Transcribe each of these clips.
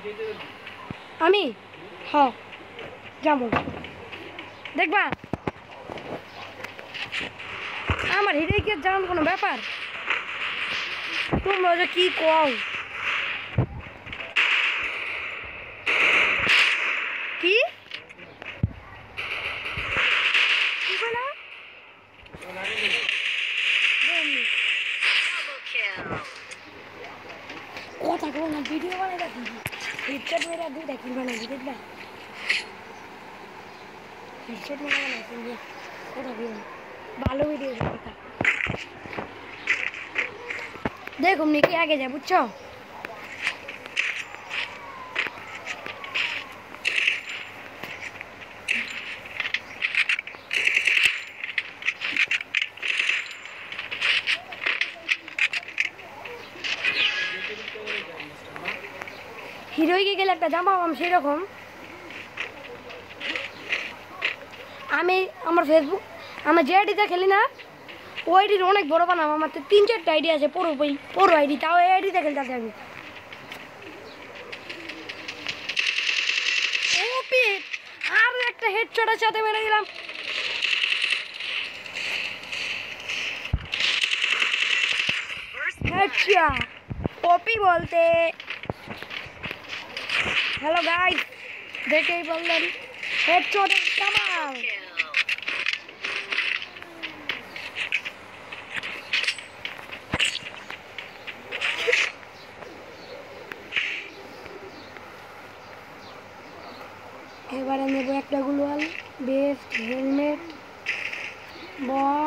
আমি হ্যাঁ যাবো দেখবা আমার হিরোকে জানার কোনো ব্যাপার তোমরা যে কি কও কি কি বলা কথা কো না ভিডিও বানাই রাখি হেডশট মেরা দুইটা কিল বানাই দেখবা হেডশট মেরা বানাই তুমি কথা কইও ভালো ভিডিও দেখা দেখো নি কি আগে যায় বুঝছো হিরোইকে গেলে একটা জামা পাম সেরকম আমি আমার ফেসবুক আমার যে আইডিতে খেলি না ওই আইডির অনেক বড় বানাম আমার তো 3-4টা আইডি আছে পুরো আইডি তাও এই আইডিতে খেলতে আমি ওপি আর একটা হেডশটের সাথে মেরে দিলাম হেডশট ওপি বলতে हेलो गाइस देखे ही बोल रही हेडशॉट कमाल এবারে নেব একটা গ্লোয়াল বেস্ট হেলমেট বম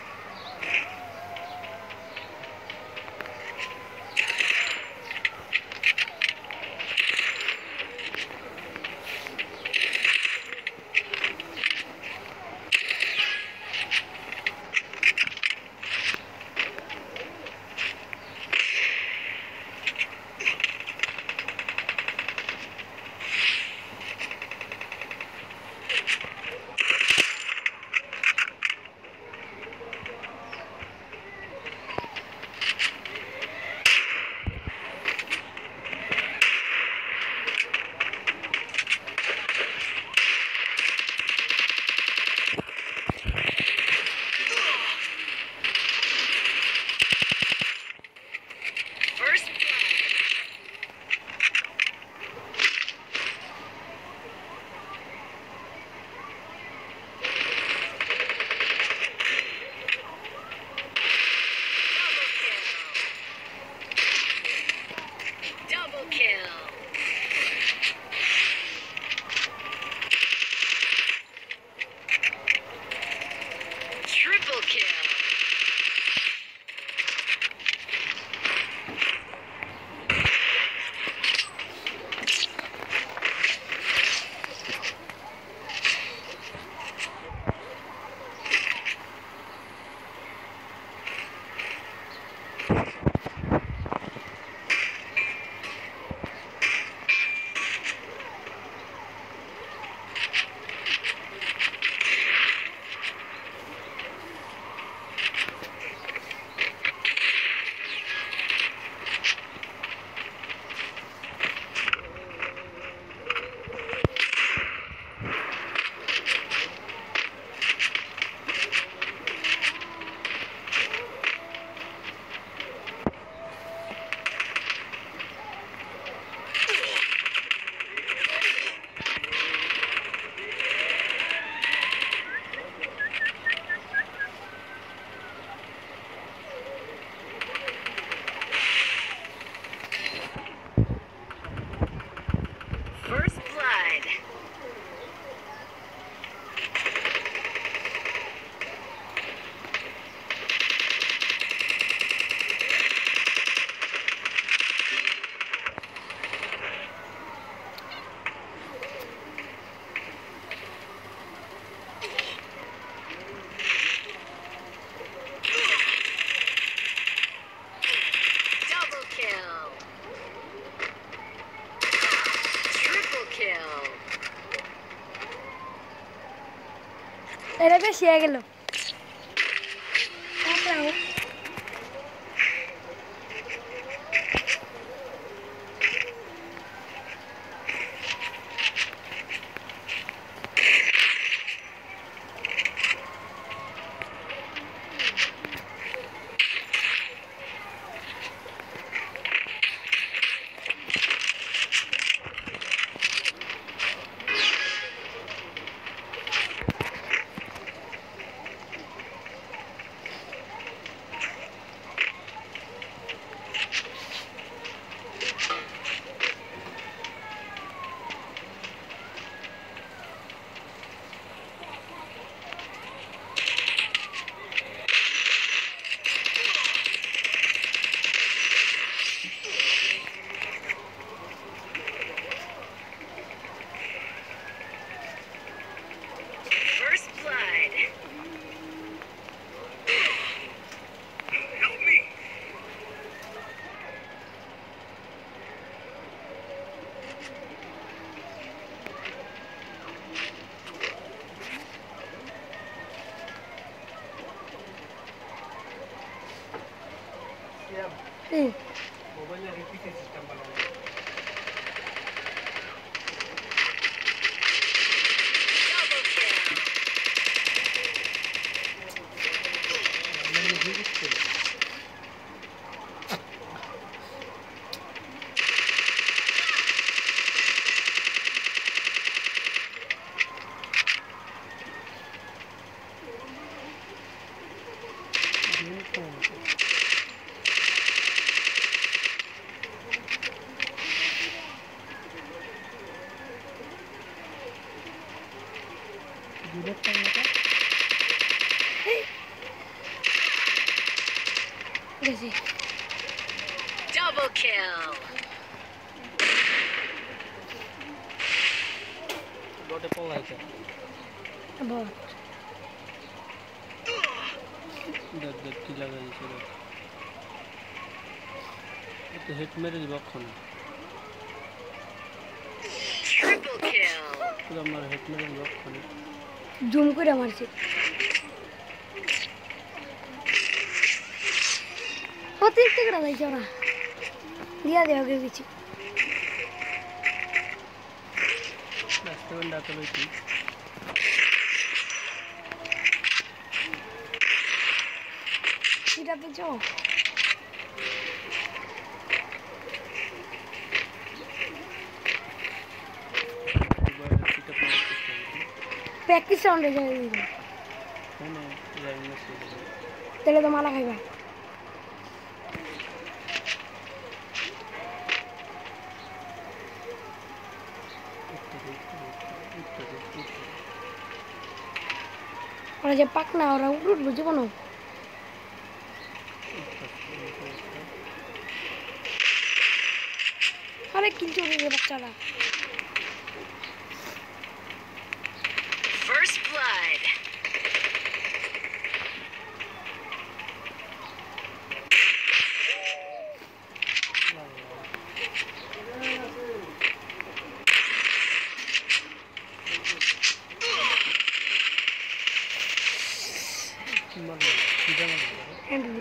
এটা বেশি হয়ে গেল মোবাইলে রিপিট সিস্টেম বানানো Double kill. Got a pole like that. About. That kill again. The hit mere boxon. Triple kill. Pura mar hit mere boxon. Zoom করে মারছে অতিরিক্ত করে লাইছে ওরা দিয়া দেওয়া গেছি রাস্তা বন্ধ করে লইছি সেটা পেছো প্র্যাকটিস সাউন্ড হয়ে যায় তাহলে তো মালা খাইবা ওরা যে পাক না ওরা উঠ বুঝে কোনো আরে কিল চলে রে বাচ্চারা First blood. Handle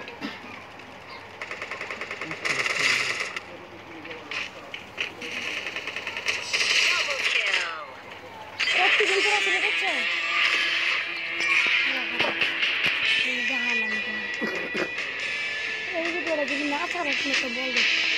Double kill. একটু দিন করে চলে যাচ্ছে এই যে তোরা যদি না ছাড়া তুমি তো বল